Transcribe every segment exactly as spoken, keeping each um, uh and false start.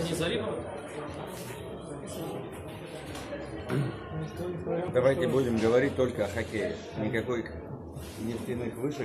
Денис Зарипов. Давайте будем говорить только о хоккее. Никакой нефтяных вышек,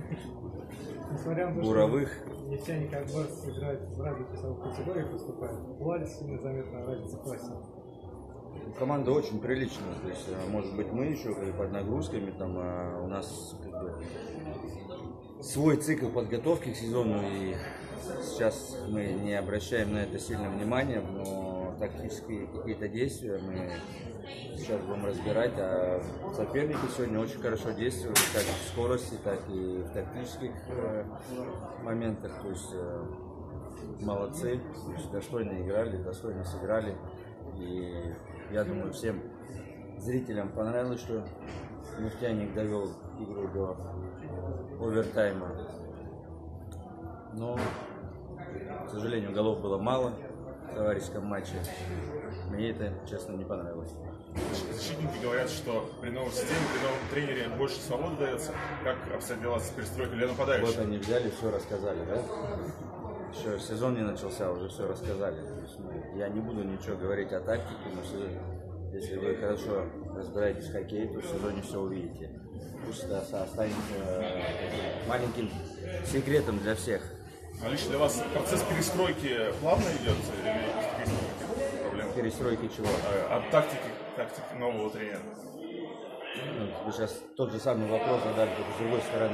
буровых. Нефтяне как бы играют в разных весовых категориях, выступают. Была ли сильно заметна разница в классе? Команда очень приличная. То есть, может быть, мы еще как бы под нагрузками, там, а у нас как бы свой цикл подготовки к сезону, и сейчас мы не обращаем на это сильно внимания, но тактические какие-то действия мы сейчас будем разбирать, а соперники сегодня очень хорошо действуют, как в скорости, так и в тактических э, моментах, то есть э, молодцы, то есть достойно играли, достойно сыграли, и я думаю, всем зрителям понравилось, что нефтяник довел игру до овертайма, но, к сожалению, голов было мало в товарищеском матче. Мне это, честно, не понравилось. Защитники говорят, что при новой системе, при новом тренере больше свободы дается. Как обстоят дела с перестройкой для нападающих? Вот они взяли, все рассказали, да? Еще сезон не начался, уже все рассказали. То есть, ну, я не буду ничего говорить о тактике, но если вы хорошо разбираетесь в хоккее, то в сезоне все увидите. Пусть это останется э, маленьким секретом для всех. А лично для вас процесс перестройки плавно идет? Или есть какие-то проблемы? Перестройки чего? От тактики, тактики нового тренера. Ну, вы сейчас тот же самый вопрос задали, только с другой стороны,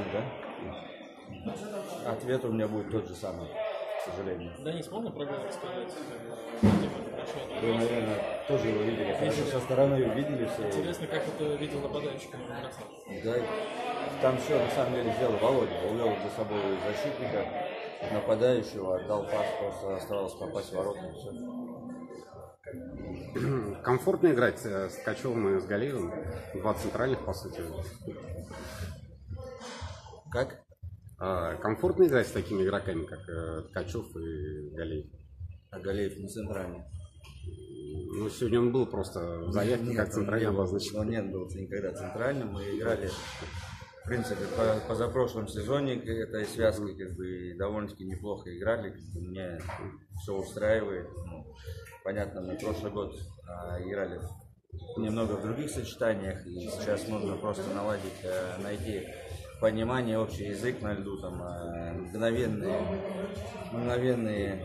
да? Ответ у меня будет тот же самый, к сожалению. Денис, можно программу рассказать? Вы, наверное, тоже его видели. Хорошо, со стороны увидели все. Интересно, как это видел нападающий? Да, там все на самом деле сделал Володя. Увел за собой защитника, нападающего, отдал пас, просто оставалось попасть в ворота. И все. Комфортно играть с Ткачевым и с Галиевым? Два центральных, по сути. Как? А, комфортно играть с такими игроками, как Ткачев и Галиев? А Галиев не центральный. Ну, сегодня он был просто в заявке, нет, как центральный обозначен. Он нет был никогда центральным. Мы играли, в принципе, по позапрошлом сезоне этой связкой, как бы, довольно-таки неплохо играли. Мне все устраивает. Ну, понятно, мы прошлый год а, играли немного в других сочетаниях, и сейчас нужно просто наладить, а, найти понимание, общий язык на льду, там, а, мгновенные, мгновенные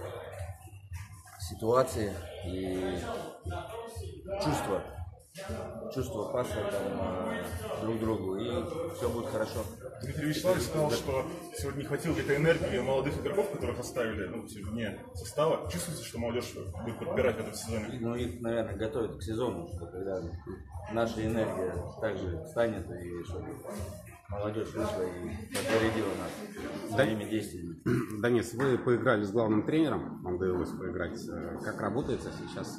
ситуации и чувства, чувство паса там, друг другу, и все будет хорошо. Дмитрий Вячеславович сказал, что сегодня не хватило какой-то энергии молодых игроков, которых оставили, ну, вне состава. Чувствуется, что молодежь будет подбирать в этом сезоне? Ну, их, наверное, готовят к сезону, что когда наша энергия также станет, и чтобы молодежь вышла и подзарядила нас своими действиями. Денис, вы поиграли с главным тренером, вам довелось поиграть. Как работается сейчас?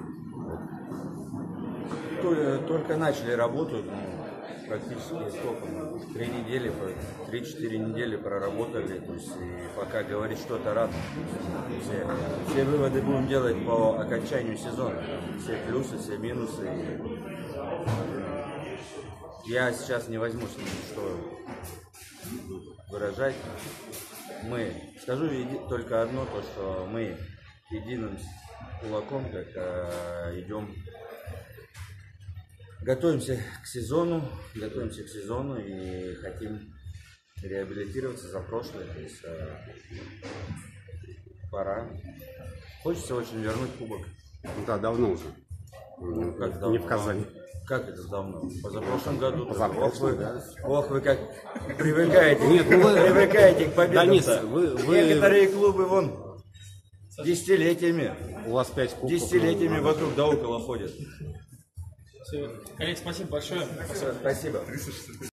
Только начали работу, ну, практически сколько, три недели, три-четыре недели проработали, то есть и пока говорить что-то рано. Все, все выводы будем делать по окончанию сезона, все плюсы, все минусы. Я сейчас не возьмусь что выражать. Мы, скажу только одно, то что мы единым кулаком как э, идем, готовимся к сезону, готовимся к сезону и хотим реабилитироваться за прошлое. То есть, э, пора. Хочется очень вернуть кубок. Да, давно уже. Ну, как не давно? в Казани. Как это давно? Позапрошлом году. Позапрошлом, ох, да. вы, ох, вы как привыкаете, Нет, ну вы привыкаете к победам. Денис, вы, вы... Некоторые клубы вон десятилетиями, У вас пять кубков. десятилетиями вокруг да около ходят. Коллеги, спасибо большое. Спасибо.